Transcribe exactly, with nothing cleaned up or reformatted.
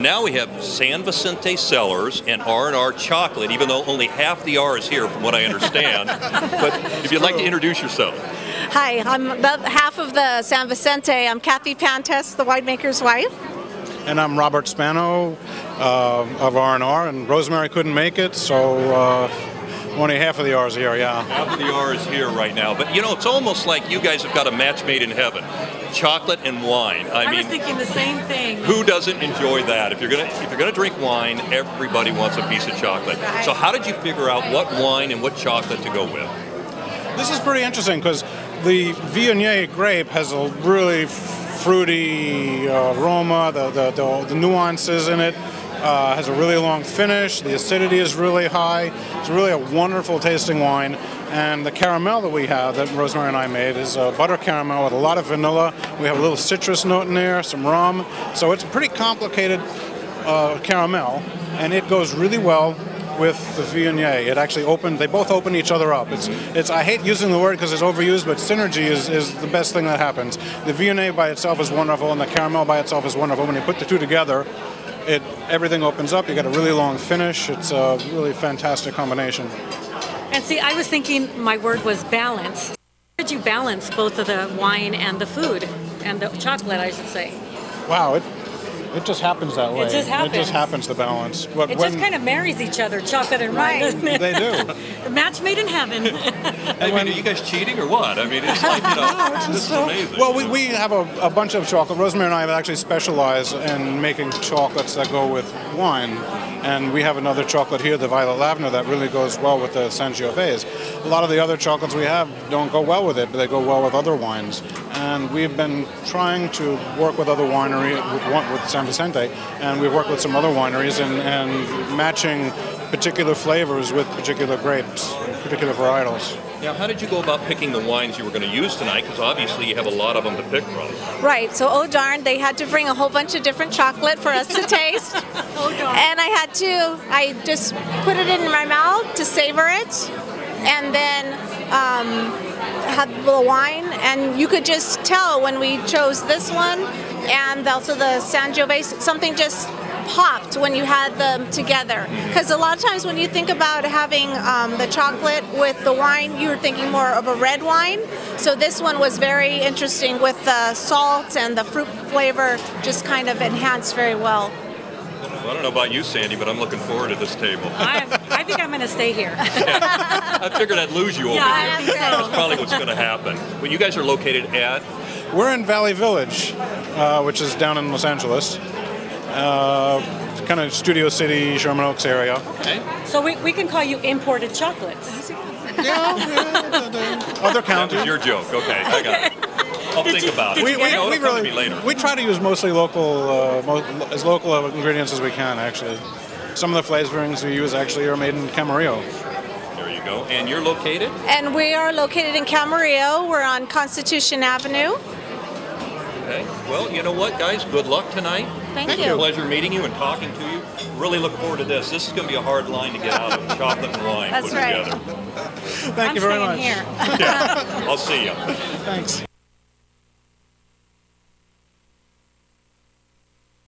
Now we have San Vicente Cellars and R and R Chocolate, even though only half the R is here from what I understand. But if you'd like to introduce yourself. Hi, I'm the, half of the San Vicente. I'm Kathy Pantes, the winemaker's wife. And I'm Robert Spano uh, of R and R, and Rosemary couldn't make it, so uh, only half of the R is here, yeah. Half of the R is here right now. But you know, it's almost like you guys have got a match made in heaven. Chocolate and wine. I, I mean, was thinking the same thing. Who doesn't enjoy that? If you're gonna if you're gonna drink wine, everybody wants a piece of chocolate. Right. So how did you figure out what wine and what chocolate to go with? This is pretty interesting because the Viognier grape has a really fruity uh, aroma, the, the, the, the nuances in it. Uh, has a really long finish, the acidity is really high, it's really a wonderful tasting wine, and the caramel that we have, that Rosemary and I made, is a butter caramel with a lot of vanilla. We have a little citrus note in there, some rum, so it's a pretty complicated uh, caramel, and it goes really well with the Viognier. It actually opened, they both open each other up. It's, it's. I hate using the word because it's overused, but synergy is, is the best thing that happens. The Viognier by itself is wonderful, and the caramel by itself is wonderful. When you put the two together, It, everything opens up, you get a really long finish, it's a really fantastic combination. And see, I was thinking my word was balance. How did you balance both of the wine and the food, and the chocolate, I should say? Wow, it it just happens that way. It just happens. It just happens to balance. But It when, just kind of marries each other, chocolate and wine, Right. doesn't it? They do. A match made in heaven. I mean, are you guys cheating or what? I mean, it's like, you know, this is amazing. Well, we, we have a, a bunch of chocolate. Rosemary and I have actually specialize in making chocolates that go with wine. And we have another chocolate here, the Violet Lavender, that really goes well with the Sangiovese. A lot of the other chocolates we have don't go well with it, but they go well with other wines. And we've been trying to work with other wineries, with, with San Vicente, and we've worked with some other wineries and, and matching particular flavors with particular grapes, particular varietals. Now, how did you go about picking the wines you were going to use tonight? Because obviously you have a lot of them to pick from. Right, so oh darn, they had to bring a whole bunch of different chocolate for us to taste. Oh, darn. And I had to, I just put it in my mouth to savor it, and then um, had the wine, and you could just tell when we chose this one and also the Sangiovese, something just popped when you had them together. Because a lot of times when you think about having um, the chocolate with the wine, you're thinking more of a red wine. So this one was very interesting with the salt and the fruit flavor just kind of enhanced very well. Well, I don't know about you, Sandy, but I'm looking forward to this table. I, I think I'm going to stay here. Yeah, I figured I'd lose you over Yeah, I here. am too. That's probably what's going to happen. When you guys are located at? We're in Valley Village, uh, which is down in Los Angeles. Uh, kind of Studio City, Sherman Oaks area. Okay. So we, we can call you imported chocolates. Yeah, yeah, other That counties. was your joke. Okay, I got it. I'll think you- about it. did We, you we, get it? we It'll come to really me later. we try to use mostly local, uh, mo as local ingredients as we can. Actually, some of the flavorings we use actually are made in Camarillo. There you go. And you're located? And we are located in Camarillo. We're on Constitution Avenue. Okay. Well, you know what, guys? Good luck tonight. Thank It's you. a pleasure meeting you and talking to you. Really look forward to this. This is going to be a hard line to get out of chocolate and wine That's put right. together. Thank I'm you very staying much. here. Yeah. I'll see you. Thanks.